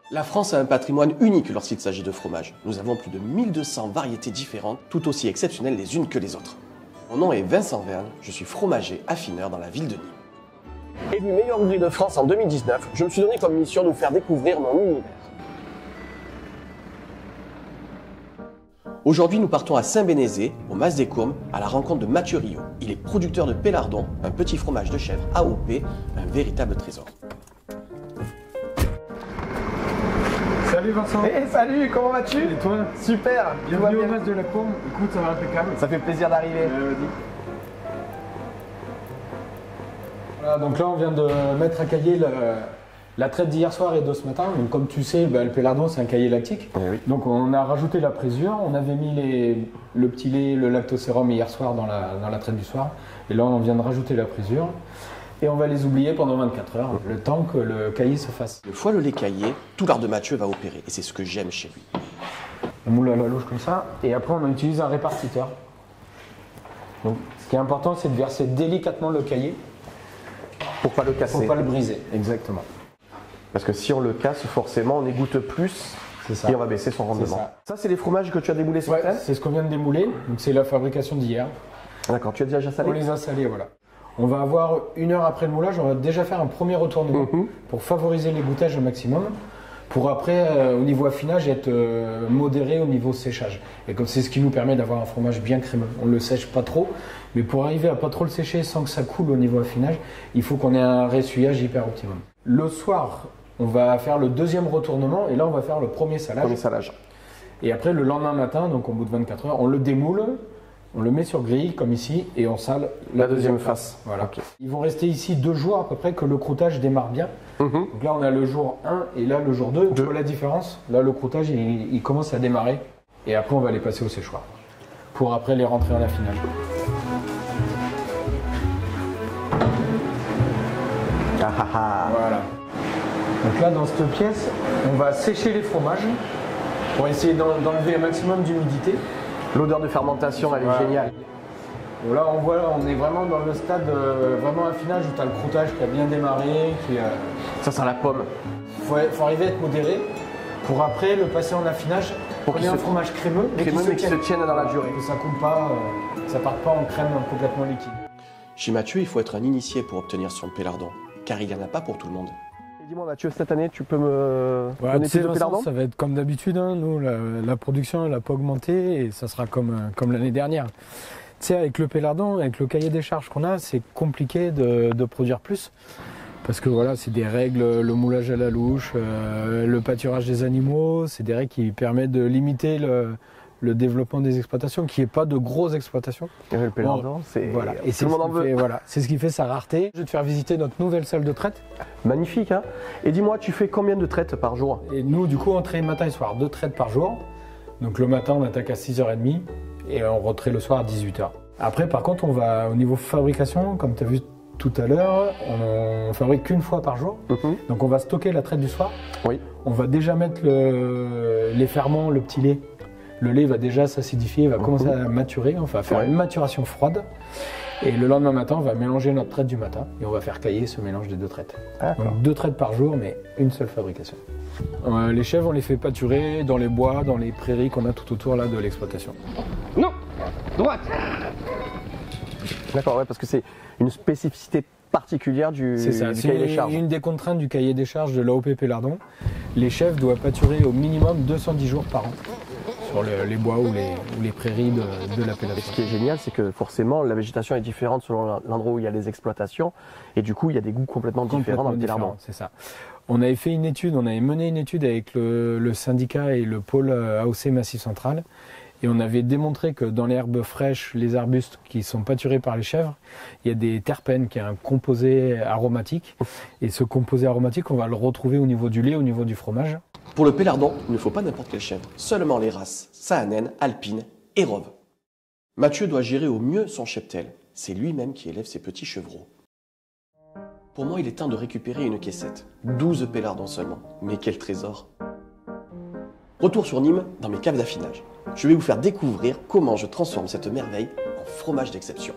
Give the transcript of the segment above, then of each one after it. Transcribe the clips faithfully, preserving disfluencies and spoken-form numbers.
La France a un patrimoine unique lorsqu'il s'agit de fromage. Nous avons plus de mille deux cents variétés différentes, tout aussi exceptionnelles les unes que les autres. Mon nom est Vincent Verne, je suis fromager affineur dans la ville de Nîmes. Élu meilleur ouvrier de France en deux mille dix-neuf, je me suis donné comme mission de vous faire découvrir mon univers. Aujourd'hui, nous partons à Saint-Bénézet, au Mas des Courmes, à la rencontre de Mathieu Rio. Il est producteur de Pélardon, un petit fromage de chèvre A O P, un véritable trésor. Salut Vincent. Hey, salut, comment vas-tu? Et toi? Super. Bienvenue au Mas de la Courme. Écoute, ça va impeccable. Ça fait plaisir d'arriver. Euh, voilà, donc là on vient de mettre à cailler le, la traite d'hier soir et de ce matin. Donc comme tu sais, bah, le Pélardon c'est un caillé lactique. Oui, oui. Donc on a rajouté la présure, on avait mis les, le petit lait, le lactosérum hier soir dans la, dans la traite du soir. Et là on vient de rajouter la présure. Et on va les oublier pendant vingt-quatre heures, le temps que le caillé se fasse. Une fois le lait caillé, tout l'art de Mathieu va opérer, et c'est ce que j'aime chez lui. On moule à la louche comme ça, et après on utilise un répartiteur. Donc ce qui est important, c'est de verser délicatement le caillé pour pas le casser. Pour pas le briser, exactement. Parce que si on le casse, forcément on égoutte plus ça. Et on va baisser son rendement. Ça, ça c'est les fromages que tu as démoulés ce ouais, matin? C'est ce qu'on vient de démouler, donc c'est la fabrication d'hier. D'accord, tu as déjà salé? On les a salés, voilà. On va avoir une heure après le moulage, on va déjà faire un premier retournement mmh. pour favoriser l'égouttage au maximum, pour après, euh, au niveau affinage, être euh, modéré au niveau séchage. Et comme c'est ce qui nous permet d'avoir un fromage bien crémeux. On ne le sèche pas trop, mais pour arriver à pas trop le sécher sans que ça coule au niveau affinage, il faut qu'on ait un ressuyage hyper optimum. Le soir, on va faire le deuxième retournement et là on va faire le premier salage. Premier salage. Et après le lendemain matin, donc au bout de vingt-quatre heures, on le démoule. On le met sur grille, comme ici, et on sale la, la deuxième, deuxième face. face. Voilà. Okay. Ils vont rester ici deux jours à peu près que le croûtage démarre bien. Mm-hmm. Donc là, on a le jour un et là, le jour deux. Tu vois la différence? Là, le croûtage, il, il commence à démarrer. Et après, on va les passer au séchoir pour après les rentrer en affinage. Ah, ah, ah. Voilà. Donc là, dans cette pièce, on va sécher les fromages pour essayer d'enlever un maximum d'humidité. L'odeur de fermentation, elle est voilà. géniale. Donc là, on voit, on est vraiment dans le stade euh, vraiment affinage où tu as le croûtage qui a bien démarré. Qui, euh... Ça sent la pomme. Il faut, faut arriver à être modéré pour après le passer en affinage. Pour qu'il y ait un fromage crémeux, mais crémeux, qui se, se tienne dans la durée. Que ça ne coule pas, euh, que ça ne parte pas en crème complètement liquide. Chez Mathieu, il faut être un initié pour obtenir son pélardon, car il n'y en a pas pour tout le monde. Dis-moi Mathieu, cette année tu peux me ouais, donner tes pélardons? Ça va être comme d'habitude, hein. Nous la, la production elle n'a pas augmenté et ça sera comme, comme l'année dernière. Tu sais, avec le pélardon, avec le cahier des charges qu'on a, c'est compliqué de, de produire plus. Parce que voilà, c'est des règles, le moulage à la louche, euh, le pâturage des animaux, c'est des règles qui permettent de limiter le, le développement des exploitations, qui n'est pas de grosses exploitations. Et le pélardon, bon, c'est voilà. Et tout le monde en veut. Fait, voilà. C'est ce qui fait sa rareté. Je vais te faire visiter notre nouvelle salle de traite. Magnifique, hein. Et dis-moi, tu fais combien de traites par jour? Et nous, du coup, on traite matin et soir, deux traites par jour. Donc le matin, on attaque à six heures trente et on retraite le soir à dix-huit heures. Après, par contre, on va au niveau fabrication, comme tu as vu tout à l'heure, on, on fabrique qu'une fois par jour. Mm-hmm. Donc on va stocker la traite du soir. Oui. On va déjà mettre le, les ferments, le petit lait. Le lait va déjà s'acidifier, va commencer à maturer, on va faire ouais. une maturation froide. Et le lendemain matin, on va mélanger notre traite du matin et on va faire cailler ce mélange des deux traites. Donc deux traites par jour, mais une seule fabrication. Euh, les chèvres, on les fait pâturer dans les bois, dans les prairies qu'on a tout autour là, de l'exploitation. Non, droite. D'accord, ouais, parce que c'est une spécificité particulière du, c'est ça, du cahier des charges. C'est une des contraintes du cahier des charges de l'A O P Pélardon. Les chèvres doivent pâturer au minimum deux cent dix jours par an sur le, les bois ou les, ou les prairies de, de l'appellation. Ce qui est génial, c'est que forcément la végétation est différente selon l'endroit où il y a les exploitations et du coup il y a des goûts complètement, complètement différents dans le Pélardon. C'est ça. On avait fait une étude, on avait mené une étude avec le, le syndicat et le pôle A O C Massif Central. Et on avait démontré que dans les herbes fraîches, les arbustes qui sont pâturés par les chèvres, il y a des terpènes, qui est un composé aromatique. Et ce composé aromatique, on va le retrouver au niveau du lait, au niveau du fromage. Pour le pélardon, il ne faut pas n'importe quelle chèvre, seulement les races Saanen, Alpine et Rove. Mathieu doit gérer au mieux son cheptel. C'est lui-même qui élève ses petits chevreaux. Pour moi, il est temps de récupérer une caissette. douze pélardons seulement. Mais quel trésor! Retour sur Nîmes, dans mes caves d'affinage. Je vais vous faire découvrir comment je transforme cette merveille en fromage d'exception.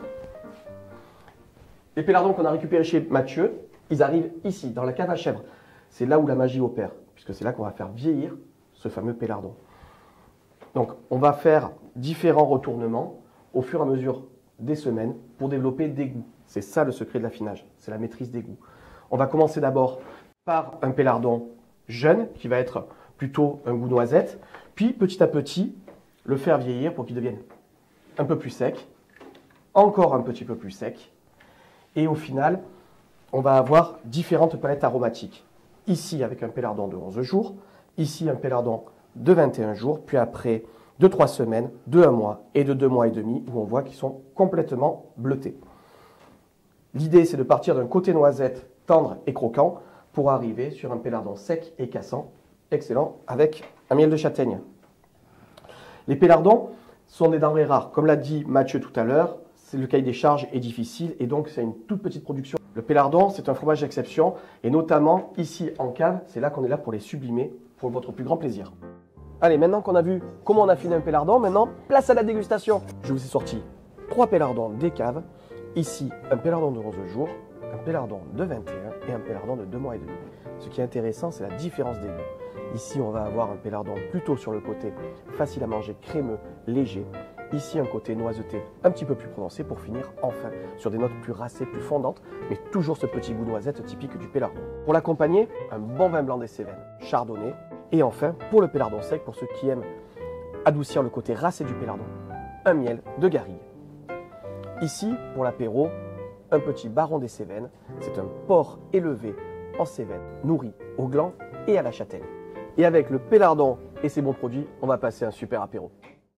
Les pélardons qu'on a récupérés chez Mathieu, ils arrivent ici, dans la cave à chèvres. c'est là où la magie opère, puisque c'est là qu'on va faire vieillir ce fameux pélardon. Donc, on va faire différents retournements au fur et à mesure des semaines pour développer des goûts. C'est ça le secret de l'affinage, c'est la maîtrise des goûts. On va commencer d'abord par un pélardon jeune, qui va être plutôt un goût noisette, puis petit à petit, le faire vieillir pour qu'il devienne un peu plus sec, encore un petit peu plus sec, et au final, on va avoir différentes palettes aromatiques. Ici, avec un pélardon de onze jours, ici, un pélardon de vingt et un jours, puis après, de trois semaines, de un mois et de deux mois et demi, où on voit qu'ils sont complètement bleutés. L'idée, c'est de partir d'un côté noisette tendre et croquant pour arriver sur un pélardon sec et cassant, excellent, avec un miel de châtaigne. Les pélardons sont des denrées rares. Comme l'a dit Mathieu tout à l'heure, le cahier des charges est difficile et donc c'est une toute petite production. Le pélardon, c'est un fromage d'exception et notamment ici en cave, c'est là qu'on est là pour les sublimer pour votre plus grand plaisir. Allez, maintenant qu'on a vu comment on affine un pélardon, maintenant place à la dégustation. Je vous ai sorti trois pélardons des caves. Ici, un pélardon de onze jours, un pélardon de vingt et un et un pélardon de deux mois et demi. Ce qui est intéressant, c'est la différence des goûts. Ici, on va avoir un pélardon plutôt sur le côté facile à manger, crémeux, léger. Ici, un côté noiseté un petit peu plus prononcé pour finir enfin sur des notes plus racées, plus fondantes, mais toujours ce petit goût noisette typique du pélardon. Pour l'accompagner, un bon vin blanc des Cévennes, chardonnay. Et enfin, pour le pélardon sec, pour ceux qui aiment adoucir le côté racé du pélardon, un miel de garrigue. Ici, pour l'apéro, un petit baron des Cévennes. C'est un porc élevé en Cévennes, nourri au gland et à la châtaigne. Et avec le pélardon et ses bons produits, on va passer un super apéro.